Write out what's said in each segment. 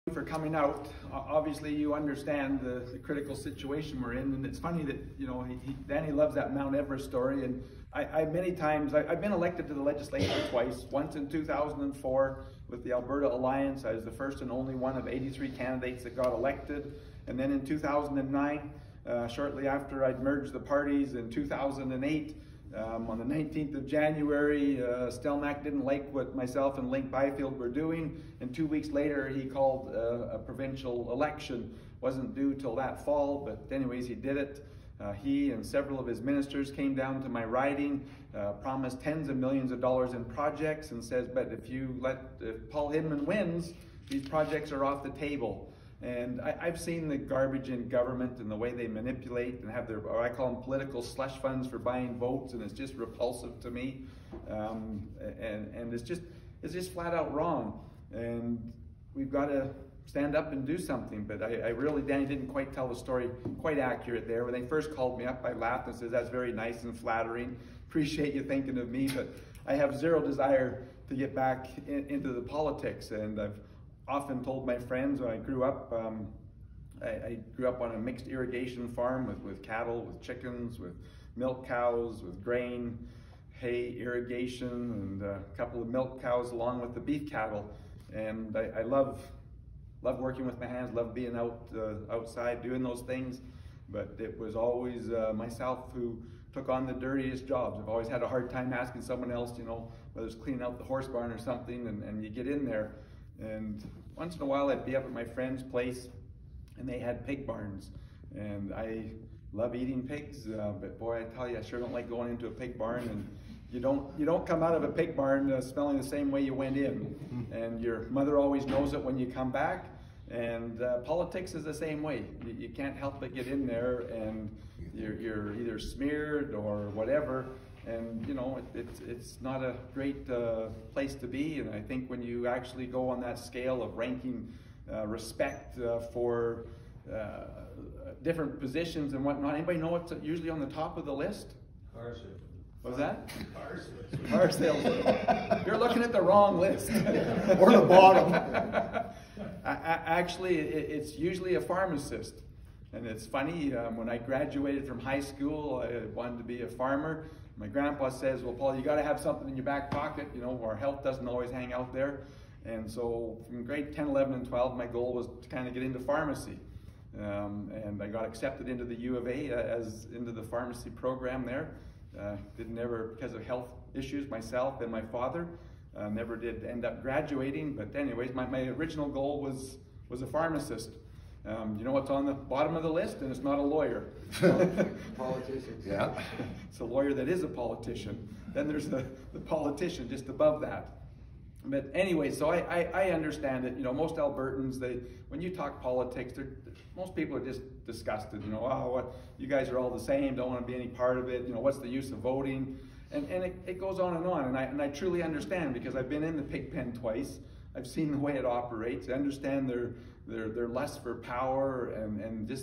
For coming out. Obviously you understand the critical situation we're in, and it's funny that, you know, Danny loves that Mount Everest story, and I many times, I've been elected to the legislature twice, once in 2004 with the Alberta Alliance. I was the first and only one of 83 candidates that got elected, and then in 2009, shortly after I'd merged the parties in 2008, on the 19th of January, Stelmach didn't like what myself and Link Byfield were doing, and 2 weeks later he called a provincial election. Wasn't due till that fall, but anyways, he did it. He and several of his ministers came down to my riding, promised tens of millions of dollars in projects, and says, but if Paul Hindman wins, these projects are off the table. And I've seen the garbage in government and the way they manipulate and have their, or I call them political slush funds for buying votes, and it's just repulsive to me. And it's just flat out wrong. And we've got to stand up and do something. But I really, Danny didn't quite tell the story quite accurate there. When they first called me up, I laughed and said, that's very nice and flattering. Appreciate you thinking of me, but I have zero desire to get back into the politics. And I've often told my friends when I grew up, I grew up on a mixed irrigation farm with cattle, with chickens, with milk cows, with grain, hay, irrigation, and a couple of milk cows along with the beef cattle. And I love working with my hands, love being outside doing those things, but it was always myself who took on the dirtiest jobs. I've always had a hard time asking someone else, you know, whether it's cleaning out the horse barn or something, and you get in there. And once in a while I'd be up at my friend's place and they had pig barns, and I love eating pigs, but boy, I tell you, I sure don't like going into a pig barn, and you don't come out of a pig barn smelling the same way you went in, and your mother always knows it when you come back. And politics is the same way. You can't help but get in there, and you're either smeared or whatever. And you know, it's not a great place to be. And I think when you actually go on that scale of ranking respect for different positions and whatnot, anybody know what's usually on the top of the list? Car sales. What's that? Car sales. Car sales. You're looking at the wrong list. Or the bottom. Actually, it's usually a pharmacist. And it's funny, when I graduated from high school, I wanted to be a farmer. My grandpa says, well, Paul, you got to have something in your back pocket. You know, our health doesn't always hang out there. And so from grade 10, 11, and 12, my goal was to kind of get into pharmacy. And I got accepted into the U of A as into the pharmacy program there. Didn't ever, because of health issues, myself and my father, never did end up graduating. But anyways, my original goal was a pharmacist. You know what's on the bottom of the list? And it's not a lawyer. Politicians. Yeah. It's a lawyer that is a politician. Then there's the politician just above that. But anyway, so I understand it. You know, most Albertans, when you talk politics, most people are just disgusted. You know, oh, what, you guys are all the same, don't want to be any part of it. You know, what's the use of voting? And it goes on and on. And I truly understand, because I've been in the pig pen twice. I've seen the way it operates. I understand their lust for power, and just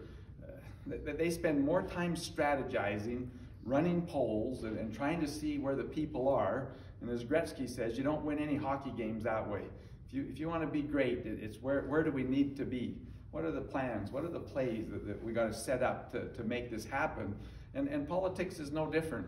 they spend more time strategizing, running polls, and trying to see where the people are. And as Gretzky says, you don't win any hockey games that way. If you want to be great, it's where do we need to be? What are the plans? What are the plays that we got to set up to make this happen? And politics is no different.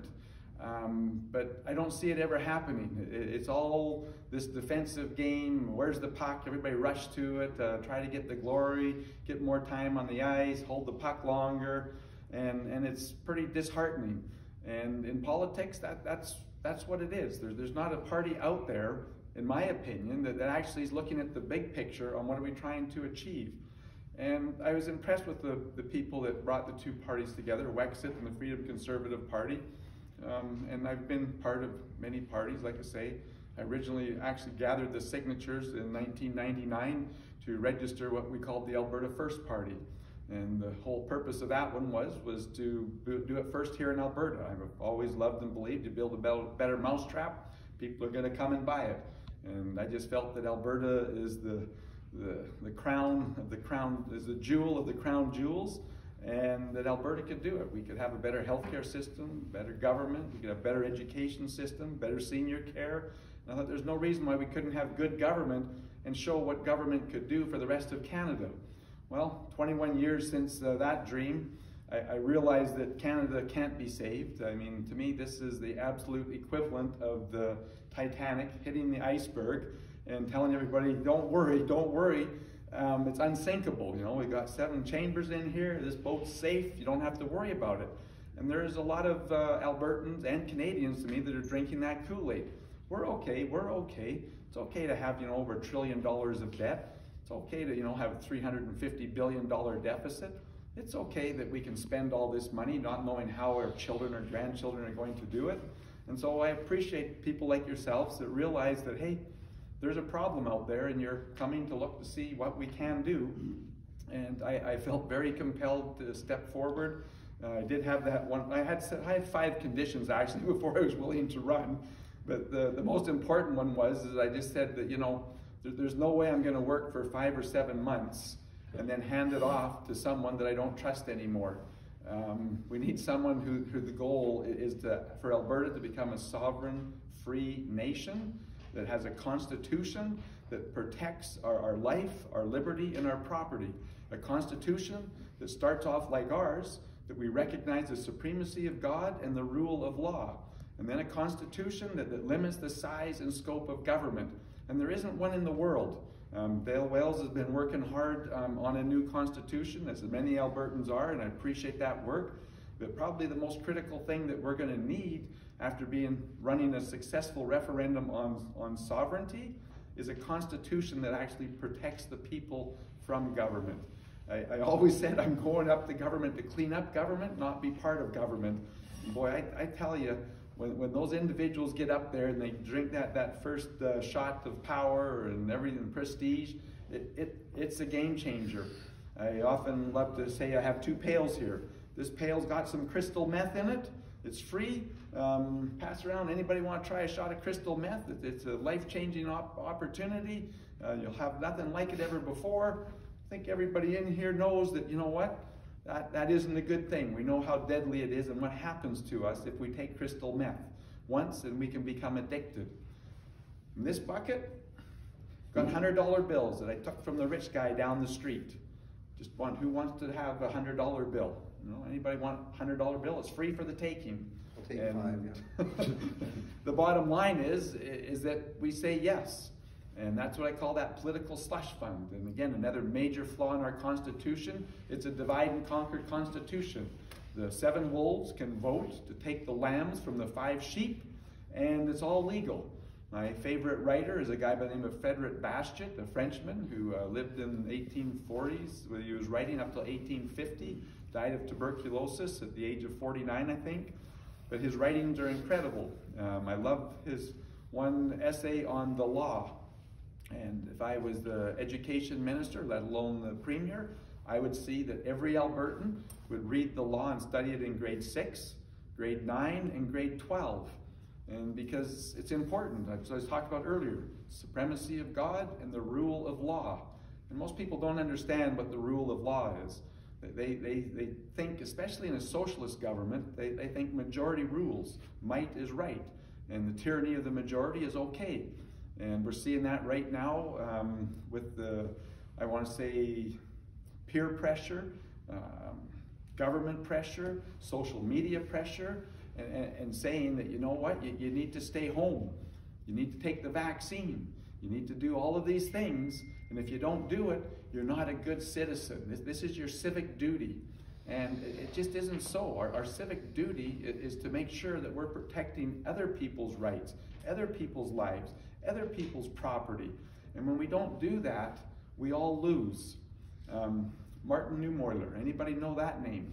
But I don't see it ever happening. It's all this defensive game. Where's the puck? Everybody rush to it, try to get the glory, get more time on the ice, hold the puck longer, and it's pretty disheartening. And in politics, that's what it is. There's not a party out there, in my opinion, that actually is looking at the big picture on what are we trying to achieve. And I was impressed with the people that brought the two parties together, Wexit and the Freedom Conservative Party. And I've been part of many parties, like I say. I originally actually gathered the signatures in 1999 to register what we called the Alberta First Party. And the whole purpose of that one was to do it first here in Alberta. I've always loved and believed you build a better mousetrap, people are going to come and buy it. And I just felt that Alberta is the crown of the crown, is the jewel of the crown jewels, and that Alberta could do it. We could have a better healthcare system, better government, we could have better education system, better senior care. And I thought there's no reason why we couldn't have good government and show what government could do for the rest of Canada. Well, 21 years since that dream, I realized that Canada can't be saved. I mean, to me, this is the absolute equivalent of the Titanic hitting the iceberg and telling everybody, don't worry, don't worry. It's unsinkable. You know, we've got 7 chambers in here. This boat's safe. You don't have to worry about it. And there's a lot of Albertans and Canadians to me that are drinking that Kool-Aid. We're okay. We're okay. It's okay to have, you know, over $1 trillion of debt. It's okay to, you know, have a $350 billion deficit. It's okay that we can spend all this money not knowing how our children or grandchildren are going to do it. And so I appreciate people like yourselves that realize that, hey, there's a problem out there and you're coming to look to see what we can do. And I felt very compelled to step forward. I did have that one. I had 5 conditions actually before I was willing to run. But the most important one was I just said that, you know, there's no way I'm going to work for 5 or 7 months and then hand it off to someone that I don't trust anymore. We need someone who the goal is for Alberta to become a sovereign, free nation that has a constitution that protects our life, our liberty, and our property. A constitution that starts off like ours, that we recognize the supremacy of God and the rule of law. And then a constitution that limits the size and scope of government. And there isn't one in the world. Dale Wales has been working hard on a new constitution, as many Albertans are, and I appreciate that work. But probably the most critical thing that we're going to need after running a successful referendum on sovereignty is a constitution that actually protects the people from government. I always said I'm going up to government to clean up government, not be part of government. And boy, I tell you, when those individuals get up there and they drink that first shot of power and everything, prestige, it's a game changer. I often love to say I have 2 pails here. This pail's got some crystal meth in it. It's free. Pass around. Anybody want to try a shot of crystal meth? It's a life-changing opportunity. You'll have nothing like it ever before. I think everybody in here knows that, you know what? That isn't a good thing. We know how deadly it is and what happens to us if we take crystal meth once and we can become addicted. In this bucket, got $100 bills that I took from the rich guy down the street. Just who wants to have a $100 bill? You know, anybody want a $100 bill? It's free for the taking. I'll take 5, yeah. The bottom line is that we say yes. And that's what I call that political slush fund. And again, another major flaw in our Constitution, it's a divide and conquer Constitution. The 7 wolves can vote to take the lambs from the 5 sheep, and it's all legal. My favorite writer is a guy by the name of Frédéric Bastiat, a Frenchman who lived in the 1840s. He was writing up till 1850, died of tuberculosis at the age of 49, I think. But his writings are incredible. I love his one essay on the law. And if I was the education minister, let alone the premier, I would see that every Albertan would read the law and study it in grade 6, grade 9, and grade 12. And because it's important, as I was talking about earlier, supremacy of God and the rule of law. And most people don't understand what the rule of law is. They think, especially in a socialist government, they think majority rules. Might is right. And the tyranny of the majority is okay. And we're seeing that right now with the, I want to say, peer pressure, government pressure, social media pressure, and saying that, you know what, you need to stay home. You need to take the vaccine. You need to do all of these things. And if you don't do it, you're not a good citizen. This is your civic duty. And it just isn't so. Our civic duty is to make sure that we're protecting other people's rights, other people's lives, other people's property. And when we don't do that, we all lose. Martin Neumoehler, anybody know that name?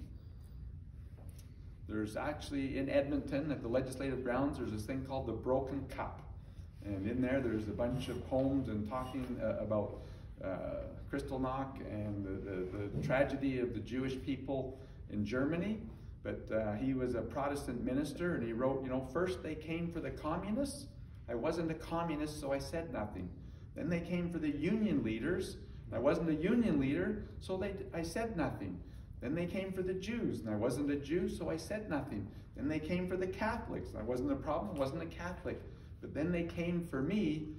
There's actually in Edmonton at the legislative grounds, there's this thing called the Broken Cup. And in there's a bunch of poems and talking about Kristallnacht and the tragedy of the Jewish people in Germany. But he was a Protestant minister, and he wrote, you know, first they came for the communists. I wasn't a communist, so I said nothing. Then they came for the union leaders. I wasn't a union leader, so I said nothing. Then they came for the Jews, and I wasn't a Jew, so I said nothing. Then they came for the Catholics. I wasn't a problem, wasn't a Catholic. But then they came for me,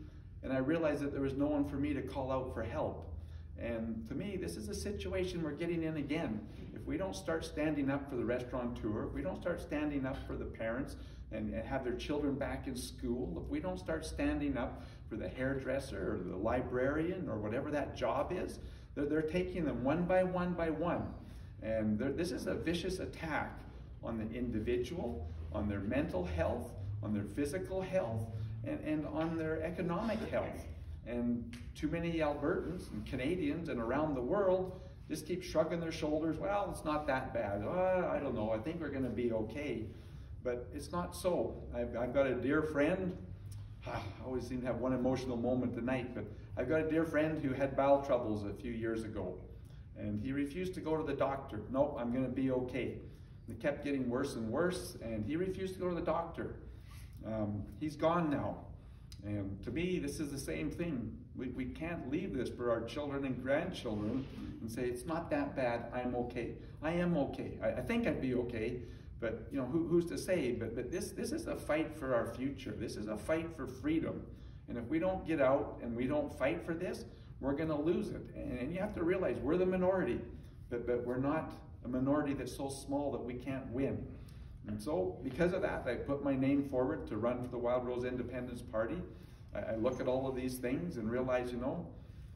and I realized that there was no one for me to call out for help. And to me, this is a situation we're getting in again. If we don't start standing up for the restaurateur, if we don't start standing up for the parents and have their children back in school, if we don't start standing up for the hairdresser or the librarian or whatever that job is, they're taking them one by one by one. And this is a vicious attack on the individual, on their mental health, on their physical health, and on their economic health. And too many Albertans and Canadians and around the world just keep shrugging their shoulders. Well, it's not that bad. I don't know. I think we're going to be okay. But it's not so. I've got a dear friend. I always seem to have one emotional moment tonight, but I've got a dear friend who had bowel troubles a few years ago. And he refused to go to the doctor. Nope, I'm going to be okay. It kept getting worse and worse, and he refused to go to the doctor. He's gone now. And to me, this is the same thing. We can't leave this for our children and grandchildren and say, it's not that bad, I'm okay. I am okay. I think I'd be okay, but you know, who's to say? But this is a fight for our future. This is a fight for freedom. And if we don't get out and we don't fight for this, we're going to lose it. And you have to realize we're the minority, but we're not a minority that's so small that we can't win. And so, because of that, I put my name forward to run for the Wild Rose Independence Party. I look at all of these things and realize, you know,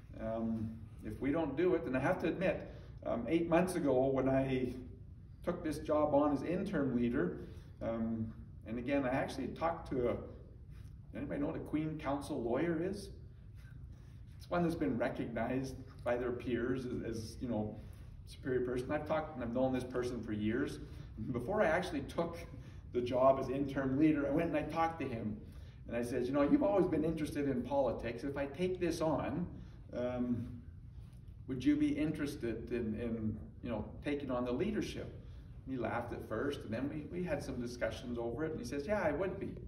if we don't do it, and I have to admit, 8 months ago when I took this job on as interim leader, and again, I actually talked to anybody know what a Queen Counsel lawyer is? It's one that's been recognized by their peers as you know, superior person. I've talked and I've known this person for years. Before I actually took the job as interim leader, I went and I talked to him. And I said, you know, you've always been interested in politics. If I take this on, would you be interested in you know, taking on the leadership? And he laughed at first, and then we had some discussions over it, and he says, yeah, I would be.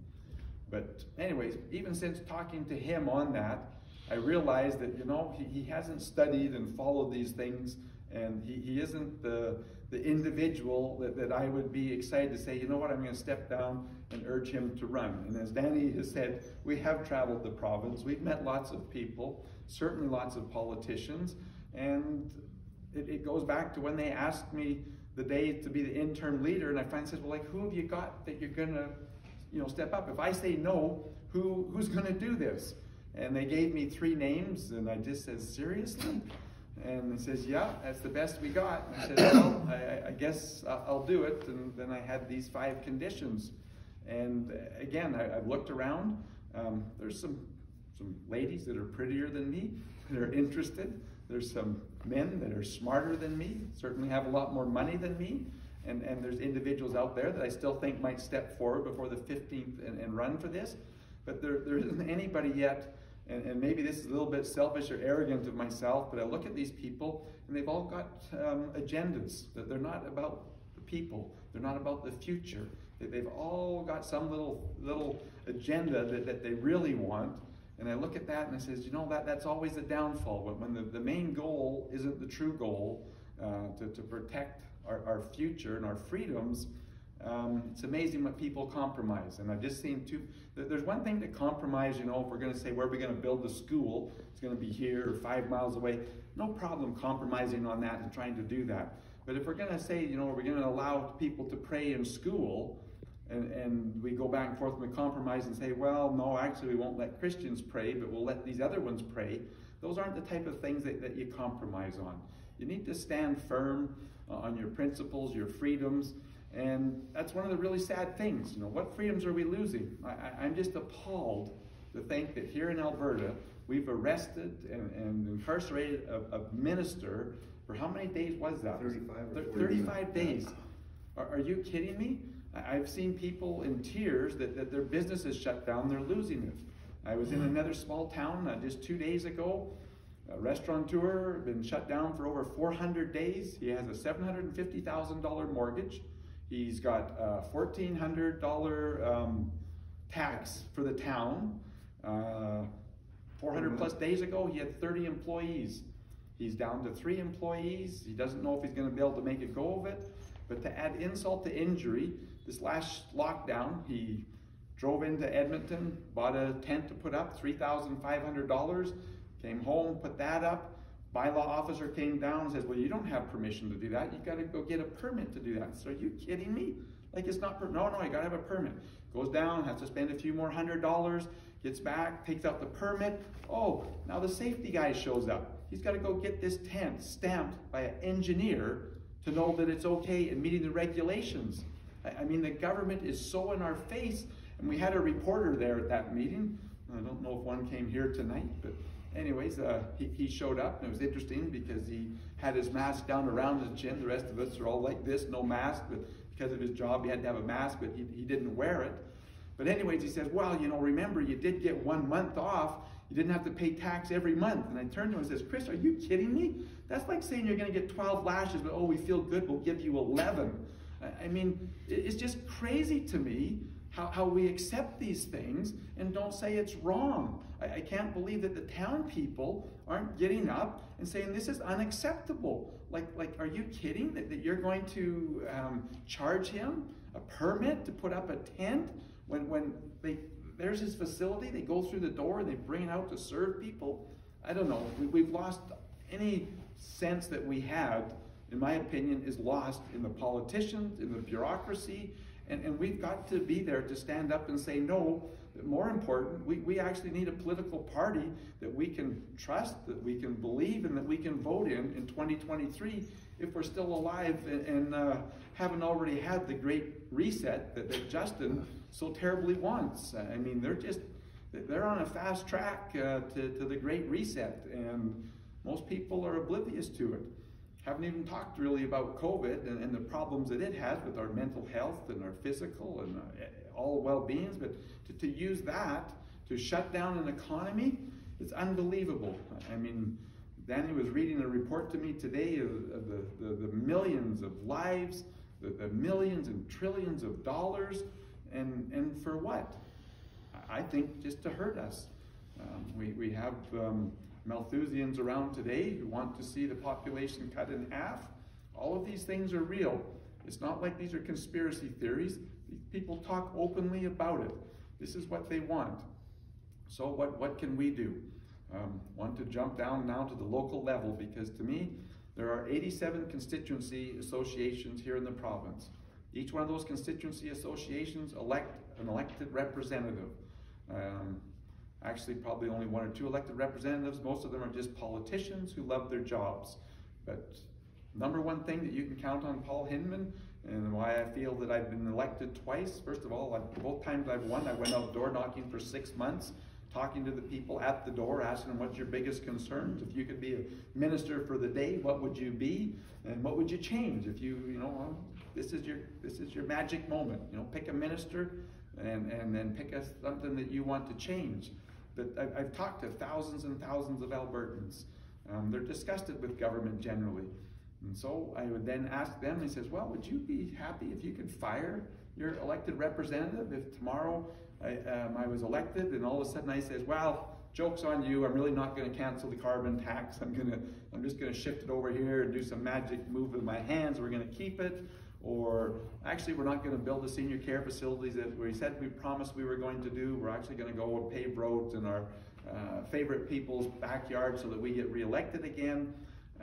But anyways, even since talking to him on that, I realized that, you know, he hasn't studied and followed these things, and he isn't the individual that I would be excited to say, you know what, I'm going to step down and urge him to run. And as Danny has said, we have traveled the province. We've met lots of people, certainly lots of politicians. And it goes back to when they asked me the day to be the interim leader, and I finally said, well, like, who have you got that you're going to, you know, step up? If I say no, who's going to do this? And they gave me 3 names, and I just said, seriously? And he says, yeah, that's the best we got. And I said, well, I guess I'll do it. And then I had these 5 conditions. And again, I've looked around. There's some ladies that are prettier than me, that are interested. There's some men that are smarter than me, certainly have a lot more money than me. And there's individuals out there that I still think might step forward before the 15th and run for this. But there isn't anybody yet. And maybe this is a little bit selfish or arrogant of myself, but I look at these people and they've all got agendas. That they're not about the people. They're not about the future. They've all got some little agenda that they really want. And I look at that and I says, you know, that's always the downfall. When the main goal isn't the true goal, to protect our future and our freedoms, it's amazing what people compromise. And I've just seen there's one thing to compromise, you know, if we're going to say, where are we going to build the school? It's going to be here or 5 miles away. No problem compromising on that and trying to do that. But if we're going to say, you know, we're going to allow people to pray in school, and we go back and forth and we compromise and say, well, no, actually we won't let Christians pray, but we'll let these other ones pray. Those aren't the type of things that you compromise on. You need to stand firm on your principles, your freedoms. And that's one of the really sad things. You know, what freedoms are we losing? I'm just appalled to think that here in Alberta, we've arrested and incarcerated a minister for how many days was that? 35 days. Are you kidding me? I've seen people in tears that their business is shut down, they're losing it. I was in another small town just 2 days ago. A restaurateur been shut down for over 400 days. He has a $750,000 mortgage. He's got a $1,400 tax for the town. 400 plus days ago, he had 30 employees. He's down to 3 employees. He doesn't know if he's going to be able to make a go of it. But to add insult to injury, this last lockdown, he drove into Edmonton, bought a tent to put up, $3,500, came home, put that up. Bylaw officer came down and says, well, you don't have permission to do that. You got to go get a permit to do that. So are you kidding me? Like, it's not, no, you got to have a permit. Goes down, has to spend a few more $100, gets back, takes out the permit. Oh, now the safety guy shows up. He's got to go get this tent stamped by an engineer to know that it's okay and meeting the regulations. I mean, the government is so in our face. And we had a reporter there at that meeting. I don't know if one came here tonight, but anyways, he showed up, and it was interesting because he had his mask down around his chin. The rest of us are all like this, no mask, but because of his job, he had to have a mask, but he didn't wear it. But anyways, he says, well, you know, remember, you did get 1 month off. You didn't have to pay tax every month. And I turned to him and says, Chris, are you kidding me? That's like saying you're going to get 12 lashes, but oh, we feel good, we'll give you 11. I mean, it's just crazy to me how we accept these things and don't say it's wrong. I can't believe that the town people aren't getting up and saying this is unacceptable. Like, are you kidding that you're going to charge him a permit to put up a tent when there's his facility, they go through the door and they bring it out to serve people? I don't know. We've lost any sense that we had, in my opinion, is lost in the politicians, in the bureaucracy, and we've got to be there to stand up and say no. More important, we actually need a political party that we can trust, that we can believe, and that we can vote in 2023 if we're still alive and haven't already had the great reset that Justin so terribly wants. I mean, they're on a fast track to the great reset, and most people are oblivious to it. Haven't even talked really about COVID and the problems that it has with our mental health and our physical and all well-beings, but to use that to shut down an economy, it's unbelievable. I mean, Danny was reading a report to me today of the millions of lives, the millions and trillions of dollars, and for what? I think just to hurt us. We have Malthusians around today who want to see the population cut in half. All of these things are real. It's not like these are conspiracy theories. These people talk openly about it. This is what they want. So what can we do? Want to jump down now to the local level, because to me, there are 87 constituency associations here in the province. Each one of those constituency associations elect an elected representative. Actually, probably only 1 or 2 elected representatives. Most of them are just politicians who love their jobs. But number one thing that you can count on Paul Hinman, and why I feel that I've been elected twice. First of all, both times I've won, I went out door knocking for 6 months, talking to the people at the door, asking them what's your biggest concerns. If you could be a minister for the day, what would you be? And what would you change? If you know, this is your magic moment. You know, pick a minister and then pick something that you want to change. But I've talked to thousands and thousands of Albertans. They're disgusted with government generally. And so I would then ask them, he says, well, would you be happy if you could fire your elected representative if tomorrow I was elected and all of a sudden I says, well, joke's on you, I'm really not going to cancel the carbon tax. I'm just going to shift it over here and do some magic move with my hands. We're going to keep it. Or actually, we're not going to build the senior care facilities that we said we promised we were going to do. We're actually going to go and pave roads in our favorite people's backyard so that we get reelected again.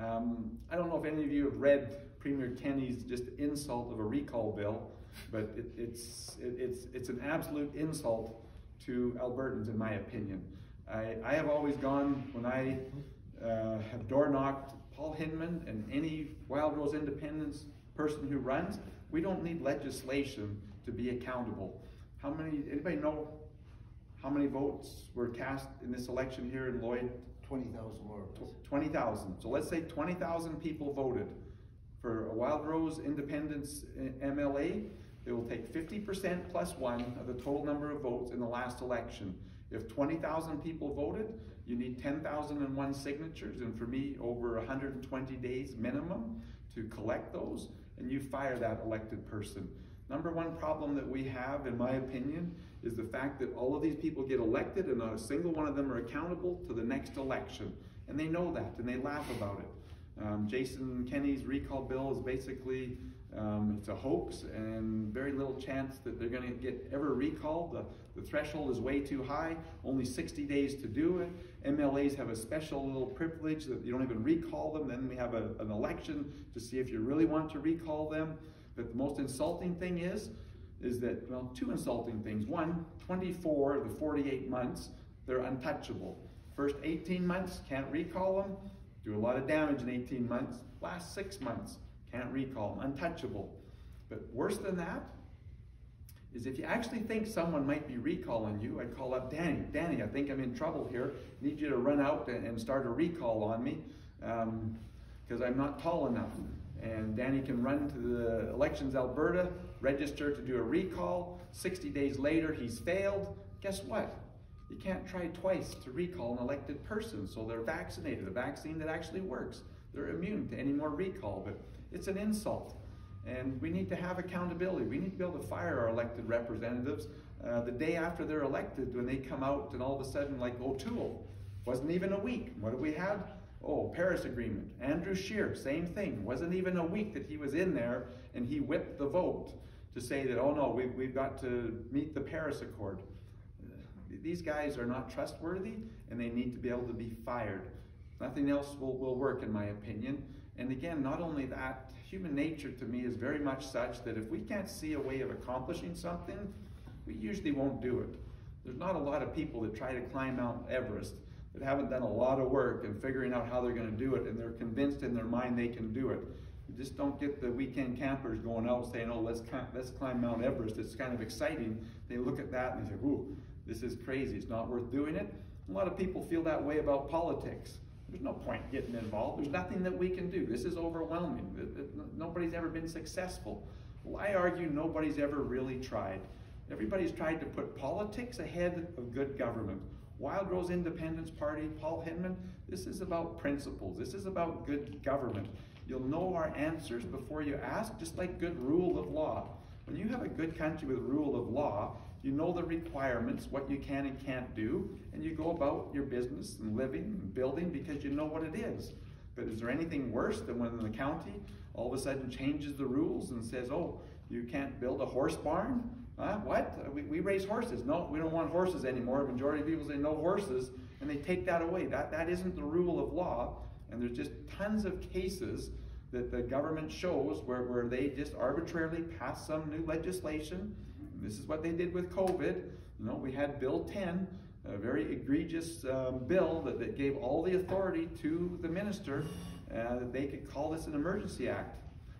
I don't know if any of you have read Premier Kenney's just insult of a recall bill, but it's an absolute insult to Albertans, in my opinion. I have always gone, when I have door knocked Paul Hinman and any Wild Rose Independence person who runs, we don't need legislation to be accountable. Anybody know how many votes were cast in this election here in Lloyd? 20,000 more. 20,000. So let's say 20,000 people voted for a Wild Rose Independence MLA. They will take 50% plus 1 of the total number of votes in the last election. If 20,000 people voted, you need 10,001 signatures, and for me, over 120 days minimum to collect those, and you fire that elected person. Number one problem that we have, in my opinion, is the fact that all of these people get elected and not a single one of them are accountable to the next election. And they know that, and they laugh about it. Jason Kenney's recall bill is basically, it's a hoax and very little chance that they're going to get ever recalled. The threshold is way too high, only 60 days to do it. MLAs have a special little privilege that you don't even recall them. Then we have an election to see if you really want to recall them. But the most insulting thing is that, well, two insulting things. One, 24 of the 48 months, they're untouchable. First 18 months, can't recall them. Do a lot of damage in 18 months. Last 6 months, can't recall them, untouchable. But worse than that is if you actually think someone might be recalling you, I'd call up Danny. Danny, I think I'm in trouble here. Need you to run out and start a recall on me because I'm not tall enough. And Danny can run to the Elections Alberta, register to do a recall. 60 days later, he's failed. Guess what? You can't try twice to recall an elected person, so they're vaccinated, a vaccine that actually works. They're immune to any more recall, but it's an insult. And we need to have accountability. We need to be able to fire our elected representatives the day after they're elected when they come out and all of a sudden, like O'Toole, wasn't even a week. What have we had? Oh, Paris Agreement. Andrew Scheer, same thing. Wasn't even a week that he was in there and he whipped the vote to say that, oh no, we've got to meet the Paris Accord. These guys are not trustworthy and they need to be able to be fired. Nothing else will work in my opinion. And again, not only that, human nature to me is very much such that if we can't see a way of accomplishing something, we usually won't do it. There's not a lot of people that try to climb Mount Everest that haven't done a lot of work in figuring out how they're going to do it, and they're convinced in their mind they can do it. You just don't get the weekend campers going out saying, oh, let's climb Mount Everest. It's kind of exciting. They look at that and they say, ooh, this is crazy. It's not worth doing it. A lot of people feel that way about politics. There's no point getting involved. There's nothing that we can do. This is overwhelming. Nobody's ever been successful. Well, I argue nobody's ever really tried. Everybody's tried to put politics ahead of good government. Wild Rose Independence Party, Paul Hinman, this is about principles. This is about good government. You'll know our answers before you ask, just like good rule of law. When you have a good country with rule of law, you know the requirements, what you can and can't do, and you go about your business and living and building because you know what it is. But is there anything worse than when the county all of a sudden changes the rules and says, oh, you can't build a horse barn? What? We raise horses. No, we don't want horses anymore. The majority of people say no horses, and they take that away. That isn't the rule of law, and there's just tons of cases that the government shows where they just arbitrarily pass some new legislation. This is what they did with COVID. You know, we had Bill 10, a very egregious bill that gave all the authority to the minister that they could call this an emergency act.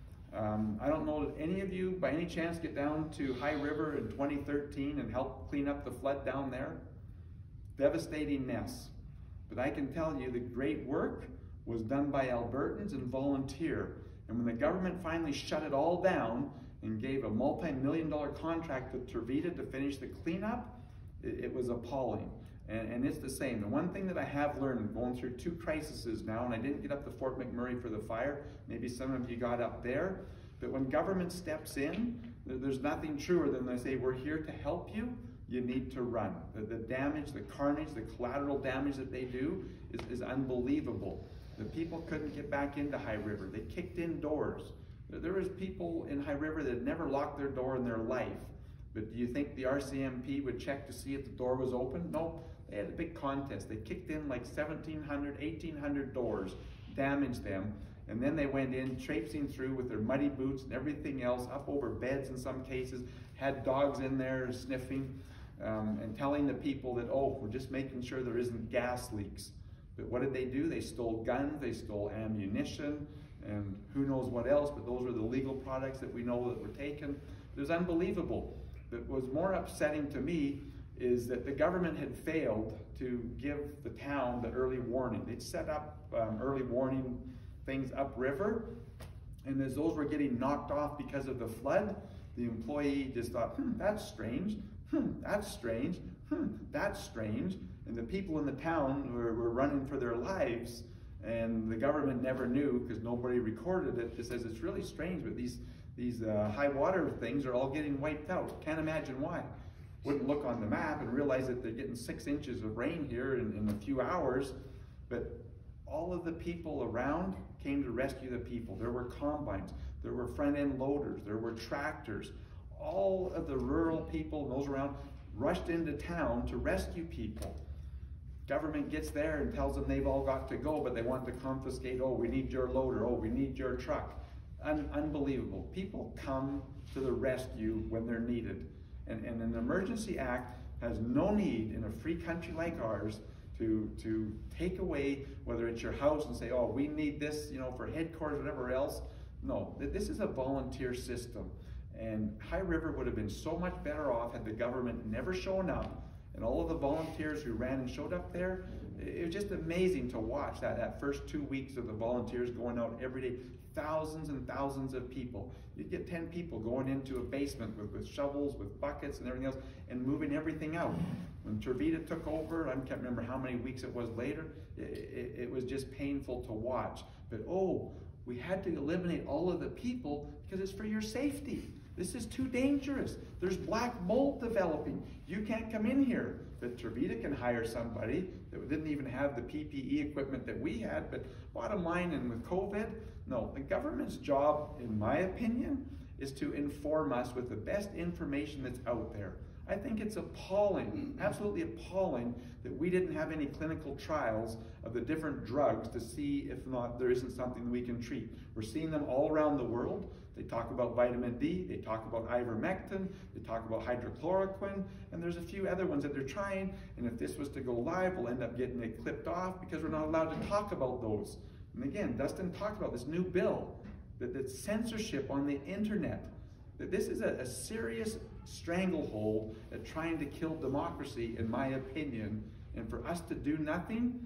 I don't know if any of you, by any chance, get down to High River in 2013 and help clean up the flood down there. Devastating mess. But I can tell you the great work was done by Albertans and volunteer. And when the government finally shut it all down and gave a multi-million-dollar contract to Tervita to finish the cleanup, it was appalling. And it's the same. The one thing that I have learned going through 2 crises now, and I didn't get up to Fort McMurray for the fire, maybe some of you got up there, but when government steps in, there's nothing truer than they say, we're here to help you, you need to run. The damage, the carnage, the collateral damage that they do is unbelievable. The people couldn't get back into High River. They kicked in doors. There was people in High River that had never locked their door in their life. But do you think the RCMP would check to see if the door was open? No. They had a big contest. They kicked in like 1,700, 1,800 doors, damaged them, and then they went in traipsing through with their muddy boots and everything else, up over beds in some cases, had dogs in there sniffing, and telling the people that, oh, we're just making sure there isn't gas leaks. But what did they do? They stole guns, they stole ammunition, and who knows what else, but those were the legal products that we know that were taken. It was unbelievable. What was more upsetting to me is that the government had failed to give the town the early warning. They'd set up early warning things upriver, and as those were getting knocked off because of the flood, the employee just thought, that's strange, that's strange, that's strange, and the people in the town were running for their lives, and the government never knew because nobody recorded it. Just says it's really strange, but these high water things are all getting wiped out. Can't imagine why. Wouldn't look on the map and realize that they're getting 6 inches of rain here in a few hours, but all of the people around came to rescue the people. There were combines, there were front-end loaders, there were tractors. All of the rural people and those around rushed into town to rescue people. Government gets there and tells them they've all got to go, but they want to confiscate, oh, we need your loader, oh, we need your truck. Unbelievable. People come to the rescue when they're needed. And an emergency act has no need in a free country like ours to take away, whether it's your house and say, oh, we need this, for headquarters, whatever else. No, this is a volunteer system. And High River would have been so much better off had the government never shown up, and all of the volunteers who ran and showed up there. It was just amazing to watch that first 2 weeks of the volunteers going out every day. Thousands and thousands of people. You'd get 10 people going into a basement with shovels, with buckets and everything else, and moving everything out. When Tervita took over, I can't remember how many weeks it was later, it was just painful to watch. But oh, we had to eliminate all of the people because it's for your safety. This is too dangerous. There's black mold developing. You can't come in here. But Tervita can hire somebody that didn't even have the PPE equipment that we had. But bottom line, and with COVID, no, the government's job, in my opinion, is to inform us with the best information that's out there. I think it's appalling, absolutely appalling, that we didn't have any clinical trials of the different drugs to see if not there isn't something that we can treat. We're seeing them all around the world. They talk about vitamin D, they talk about ivermectin, they talk about hydrochloroquine, and there's a few other ones that they're trying, and if this was to go live, we'll end up getting it clipped off because we're not allowed to talk about those. And again, Dustin talked about this new bill, that censorship on the internet, that this is a serious stranglehold at trying to kill democracy, in my opinion, and for us to do nothing,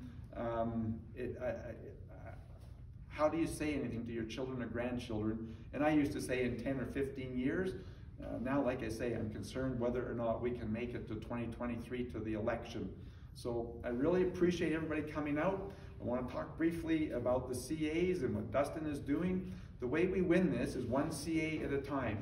how do you say anything to your children or grandchildren? And I used to say in 10 or 15 years. Now, like I say, I'm concerned whether or not we can make it to 2023 to the election. So I really appreciate everybody coming out. I want to talk briefly about the CAs and what Dustin is doing. The way we win this is one CA at a time.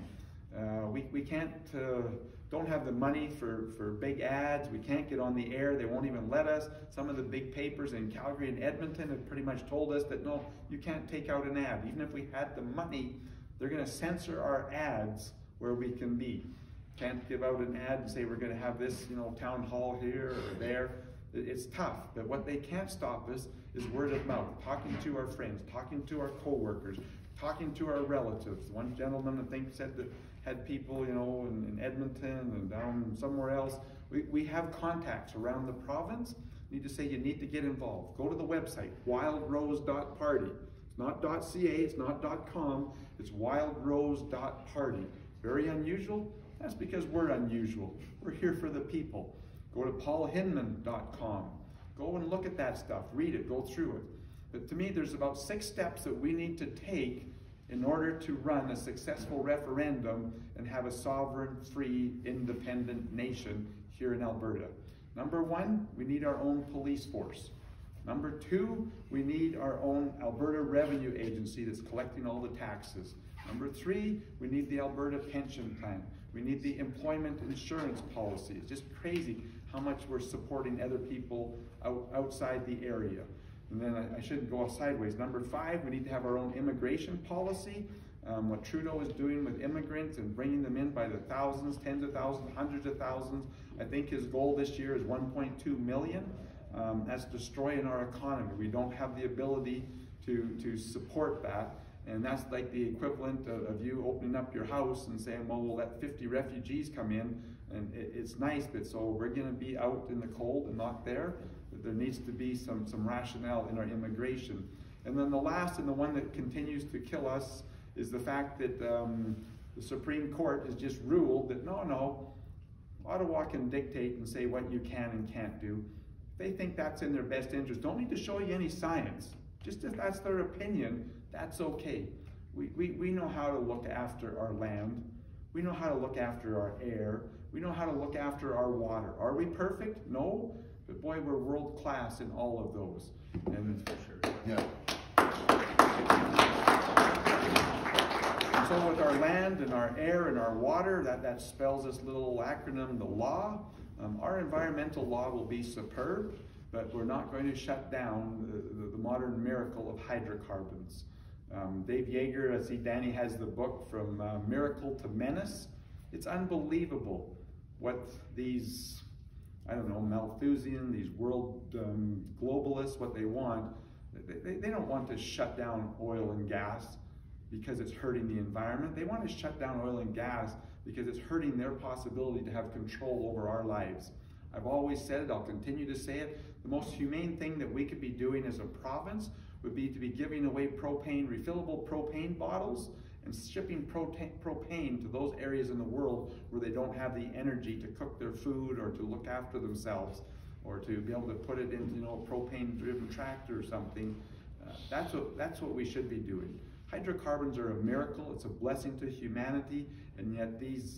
We can't, don't have the money for big ads. We can't get on the air. They won't even let us. Some of the big papers in Calgary and Edmonton have pretty much told us that no, you can't take out an ad. Even if we had the money, they're going to censor our ads where we can be. Can't give out an ad and say we're going to have this, town hall here or there. It's tough, but what they can't stop us is word of mouth, talking to our friends, talking to our co-workers, talking to our relatives. One gentleman, I think, said that had people, in Edmonton and down somewhere else. We have contacts around the province. Need to say you need to get involved. Go to the website, wildrose.party. It's not .ca, it's not .com, it's wildrose.party. Very unusual? That's because we're unusual. We're here for the people. Go to paulhinman.com. Go and look at that stuff, read it, go through it. But to me, there's about 6 steps that we need to take in order to run a successful referendum and have a sovereign, free, independent nation here in Alberta. Number 1, we need our own police force. Number 2, we need our own Alberta Revenue Agency that's collecting all the taxes. Number 3, we need the Alberta Pension Plan. We need the employment insurance policy. It's just crazy how much we're supporting other people outside the area. And then I shouldn't go sideways. Number 5, we need to have our own immigration policy. What Trudeau is doing with immigrants and bringing them in by the thousands, tens of thousands, hundreds of thousands. I think his goal this year is 1.2 million. That's destroying our economy. We don't have the ability to support that. And that's like the equivalent of you opening up your house and saying, well, we'll let 50 refugees come in. And it's nice, but so we're going to be out in the cold and not there. There needs to be some rationale in our immigration. And then the last, and the one that continues to kill us, is the fact that the Supreme Court has just ruled that no, Ottawa can dictate and say what you can and can't do. They think that's in their best interest. Don't need to show you any science. Just if that's their opinion, that's okay. We know how to look after our land. We know how to look after our air. We know how to look after our water. Are we perfect? No. But boy, we're world class in all of those. And for sure. Yeah. And so with our land and our air and our water, that spells this little acronym, the law. Our environmental law will be superb. but we're not going to shut down the modern miracle of hydrocarbons. Dave Yeager, I see Danny has the book From Miracle to Menace. It's unbelievable what these, I don't know, Malthusian, these world globalists, what they want. They don't want to shut down oil and gas because it's hurting the environment. They want to shut down oil and gas because it's hurting their possibility to have control over our lives. I've always said it, I'll continue to say it, the most humane thing that we could be doing as a province would be to be giving away propane, refillable propane bottles, and shipping propane to those areas in the world where they don't have the energy to cook their food or to look after themselves, or to be able to put it into, you know, a propane-driven tractor or something. That's what we should be doing. Hydrocarbons are a miracle. It's a blessing to humanity, and yet these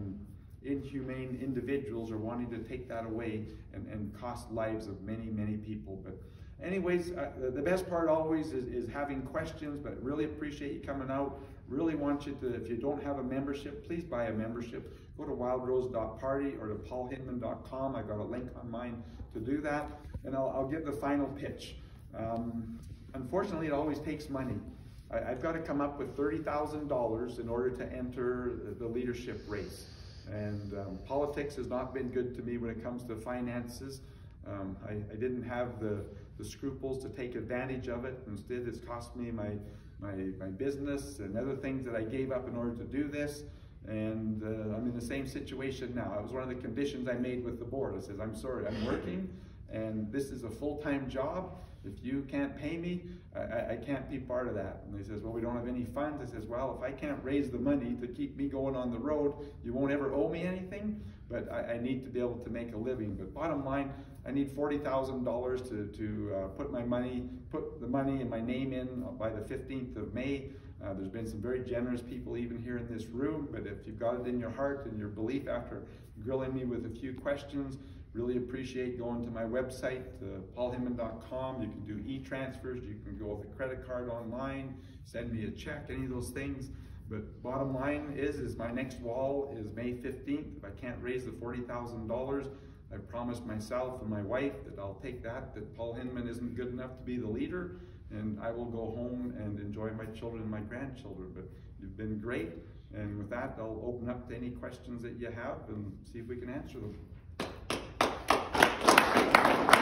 inhumane individuals are wanting to take that away and cost lives of many, many people. But anyways, the best part always is having questions, but really appreciate you coming out. Really want you to, if you don't have a membership, please buy a membership. Go to wildrose.party or to paulhinman.com. I've got a link on mine to do that. And I'll give the final pitch. Unfortunately, it always takes money. I've got to come up with $30,000 in order to enter the leadership race. And politics has not been good to me when it comes to finances. I didn't have the scruples to take advantage of it. Instead, it's cost me my business and other things that I gave up in order to do this. And I'm in the same situation now. It was one of the conditions I made with the board. I said, I'm sorry, I'm working, and this is a full-time job. If you can't pay me, I can't be part of that. And they says, well, we don't have any funds. I says, well, if I can't raise the money to keep me going on the road, you won't ever owe me anything, but I need to be able to make a living. But bottom line, I need $40,000 to put the money and my name in by the 15th of May. There's been some very generous people even here in this room, but if you've got it in your heart and your belief after grilling me with a few questions, really appreciate going to my website, paulhinman.com. You can do e-transfers, you can go with a credit card online, send me a check, any of those things. But bottom line is my next wall is May 15th. If I can't raise the $40,000, I promised myself and my wife that I'll take that Paul Hinman isn't good enough to be the leader, and I will go home and enjoy my children and my grandchildren. But you've been great, and with that, I'll open up to any questions that you have and see if we can answer them.